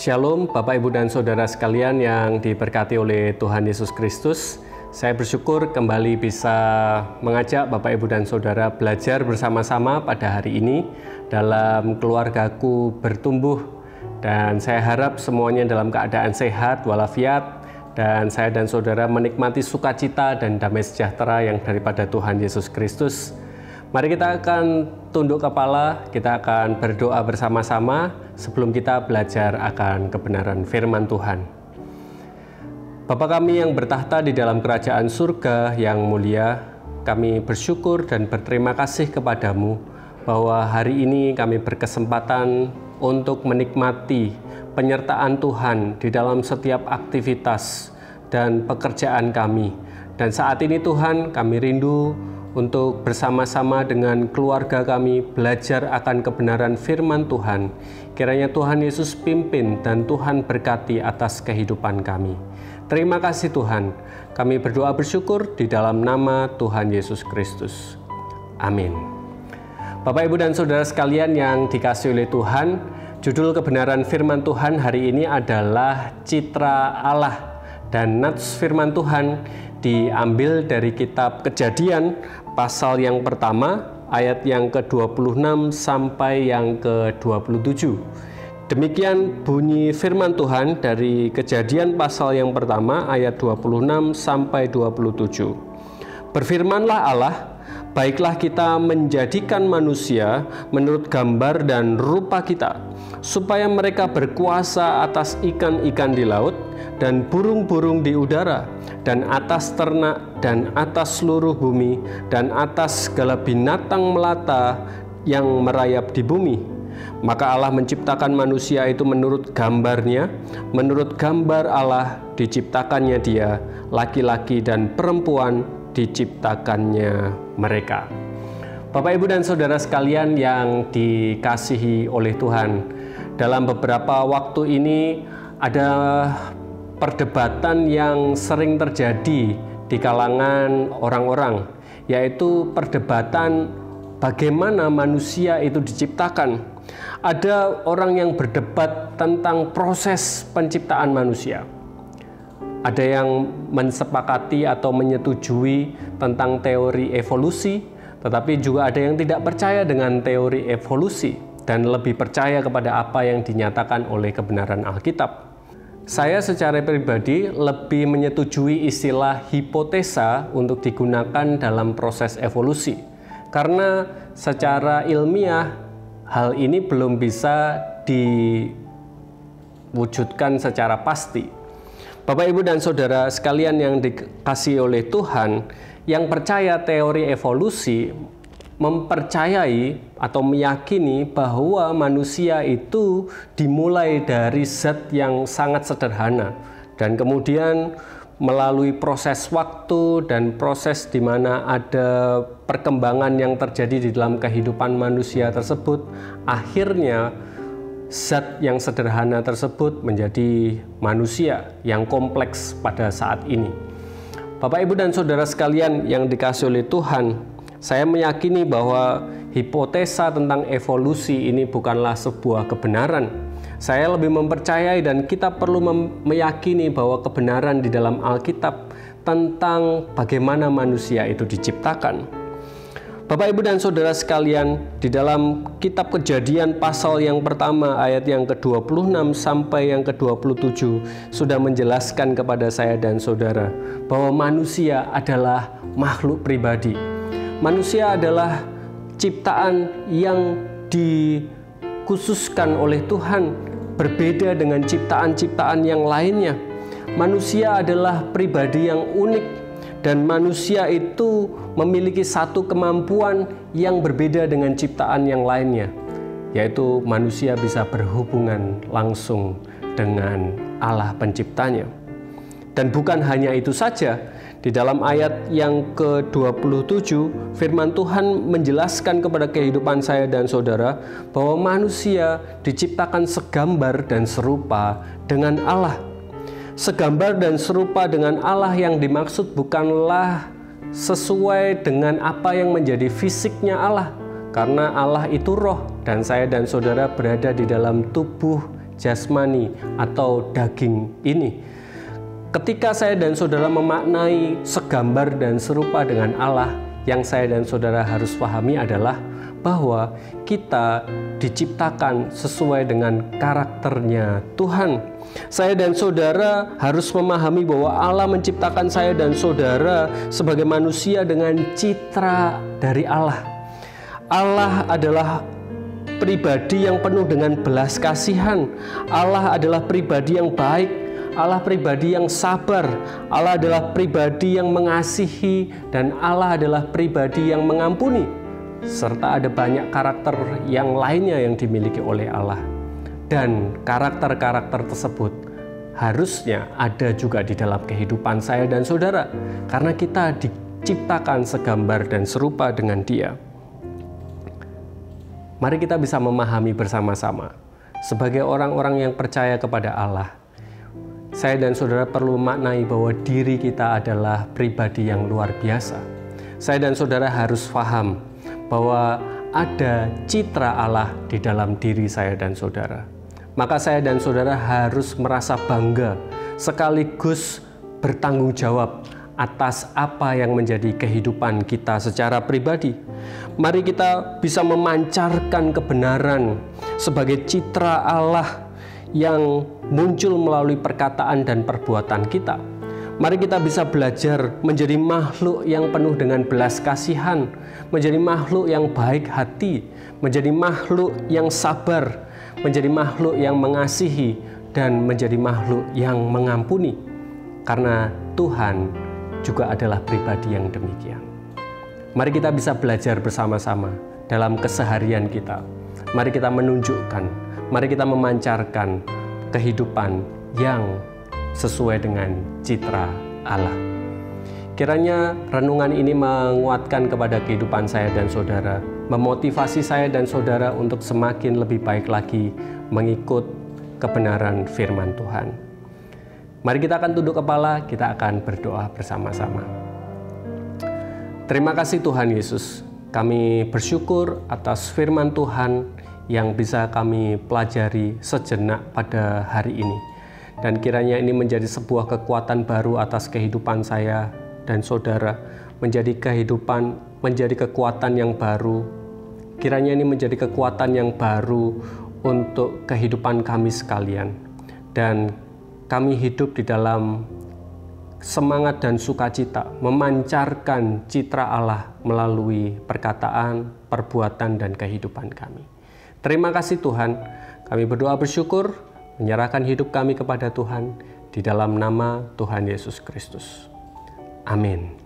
Shalom Bapak Ibu dan Saudara sekalian yang diberkati oleh Tuhan Yesus Kristus. Saya bersyukur kembali bisa mengajak Bapak Ibu dan Saudara belajar bersama-sama pada hari ini dalam Keluargaku Bertumbuh. Dan saya harap semuanya dalam keadaan sehat walafiat, dan saya dan saudara menikmati sukacita dan damai sejahtera yang daripada Tuhan Yesus Kristus. Mari kita akan tunduk kepala, kita akan berdoa bersama-sama sebelum kita belajar akan kebenaran firman Tuhan. Bapa kami yang bertahta di dalam kerajaan surga yang mulia, kami bersyukur dan berterima kasih kepadamu bahwa hari ini kami berkesempatan untuk menikmati penyertaan Tuhan di dalam setiap aktivitas dan pekerjaan kami. Dan saat ini Tuhan, kami rindu untuk bersama-sama dengan keluarga kami belajar akan kebenaran firman Tuhan. Kiranya Tuhan Yesus pimpin dan Tuhan berkati atas kehidupan kami. Terima kasih Tuhan. Kami berdoa bersyukur di dalam nama Tuhan Yesus Kristus. Amin. Bapak, Ibu, dan Saudara sekalian yang dikasihi oleh Tuhan, judul kebenaran firman Tuhan hari ini adalah Citra Allah. Dan nats firman Tuhan diambil dari kitab Kejadian pasal yang pertama ayat yang ke-26 sampai yang ke-27. Demikian bunyi firman Tuhan dari Kejadian pasal yang pertama ayat 26 sampai 27. Berfirmanlah Allah, baiklah kita menjadikan manusia menurut gambar dan rupa kita, supaya mereka berkuasa atas ikan-ikan di laut dan burung-burung di udara, dan atas ternak, dan atas seluruh bumi, dan atas segala binatang melata yang merayap di bumi. Maka Allah menciptakan manusia itu menurut gambarnya, menurut gambar Allah diciptakannya dia, laki-laki dan perempuan diciptakannya mereka. Bapak, Ibu, dan Saudara sekalian yang dikasihi oleh Tuhan, dalam beberapa waktu ini ada perdebatan yang sering terjadi di kalangan orang-orang, yaitu perdebatan bagaimana manusia itu diciptakan. Ada orang yang berdebat tentang proses penciptaan manusia. Ada yang mensepakati atau menyetujui tentang teori evolusi, tetapi juga ada yang tidak percaya dengan teori evolusi dan lebih percaya kepada apa yang dinyatakan oleh kebenaran Alkitab. Saya secara pribadi lebih menyetujui istilah hipotesa untuk digunakan dalam proses evolusi, karena secara ilmiah hal ini belum bisa diwujudkan secara pasti. Bapak, Ibu, dan Saudara sekalian yang dikasihi oleh Tuhan, yang percaya teori evolusi mempercayai atau meyakini bahwa manusia itu dimulai dari zat yang sangat sederhana, dan kemudian melalui proses waktu dan proses di mana ada perkembangan yang terjadi di dalam kehidupan manusia tersebut, akhirnya zat yang sederhana tersebut menjadi manusia yang kompleks pada saat ini. Bapak, Ibu, dan Saudara sekalian yang dikasihi oleh Tuhan, saya meyakini bahwa hipotesa tentang evolusi ini bukanlah sebuah kebenaran. Saya lebih mempercayai dan kita perlu meyakini bahwa kebenaran di dalam Alkitab tentang bagaimana manusia itu diciptakan. Bapak, Ibu, dan Saudara sekalian, di dalam kitab Kejadian pasal yang pertama ayat yang ke-26 sampai yang ke-27 sudah menjelaskan kepada saya dan saudara bahwa manusia adalah makhluk pribadi. Manusia adalah ciptaan yang dikhususkan oleh Tuhan, berbeda dengan ciptaan-ciptaan yang lainnya. Manusia adalah pribadi yang unik, dan manusia itu memiliki satu kemampuan yang berbeda dengan ciptaan yang lainnya, yaitu manusia bisa berhubungan langsung dengan Allah penciptanya. Dan bukan hanya itu saja, di dalam ayat yang ke-27, firman Tuhan menjelaskan kepada kehidupan saya dan saudara bahwa manusia diciptakan segambar dan serupa dengan Allah. Segambar dan serupa dengan Allah yang dimaksud bukanlah sesuai dengan apa yang menjadi fisiknya Allah, karena Allah itu roh dan saya dan saudara berada di dalam tubuh jasmani atau daging ini. Ketika saya dan saudara memaknai segambar dan serupa dengan Allah, yang saya dan saudara harus pahami adalah bahwa kita diciptakan sesuai dengan karakternya Tuhan. Saya dan saudara harus memahami bahwa Allah menciptakan saya dan saudara sebagai manusia dengan citra dari Allah. Allah adalah pribadi yang penuh dengan belas kasihan. Allah adalah pribadi yang baik. Allah pribadi yang sabar. Allah adalah pribadi yang mengasihi, dan Allah adalah pribadi yang mengampuni. Serta ada banyak karakter yang lainnya yang dimiliki oleh Allah. Dan karakter-karakter tersebut harusnya ada juga di dalam kehidupan saya dan saudara, karena kita diciptakan segambar dan serupa dengan Dia. Mari kita bisa memahami bersama-sama. Sebagai orang-orang yang percaya kepada Allah, saya dan saudara perlu memaknai bahwa diri kita adalah pribadi yang luar biasa. Saya dan saudara harus paham bahwa ada citra Allah di dalam diri saya dan saudara. Maka saya dan saudara harus merasa bangga sekaligus bertanggung jawab atas apa yang menjadi kehidupan kita secara pribadi. Mari kita bisa memancarkan kebenaran sebagai citra Allah yang muncul melalui perkataan dan perbuatan kita. Mari kita bisa belajar menjadi makhluk yang penuh dengan belas kasihan, menjadi makhluk yang baik hati, menjadi makhluk yang sabar, menjadi makhluk yang mengasihi, dan menjadi makhluk yang mengampuni. Karena Tuhan juga adalah pribadi yang demikian. Mari kita bisa belajar bersama-sama dalam keseharian kita. Mari kita menunjukkan, mari kita memancarkan kehidupan yang sesuai dengan citra Allah. Kiranya renungan ini menguatkan kepada kehidupan saya dan saudara, memotivasi saya dan saudara untuk semakin lebih baik lagi mengikut kebenaran firman Tuhan. Mari kita akan tunduk kepala, kita akan berdoa bersama-sama. Terima kasih Tuhan Yesus, kami bersyukur atas firman Tuhan yang bisa kami pelajari sejenak pada hari ini. Dan kiranya ini menjadi sebuah kekuatan baru atas kehidupan saya dan saudara, menjadi kekuatan yang baru. Kiranya ini menjadi kekuatan yang baru untuk kehidupan kami sekalian. Dan kami hidup di dalam semangat dan sukacita, memancarkan citra Allah melalui perkataan, perbuatan, dan kehidupan kami. Terima kasih Tuhan, kami berdoa bersyukur, menyerahkan hidup kami kepada Tuhan, di dalam nama Tuhan Yesus Kristus. Amin.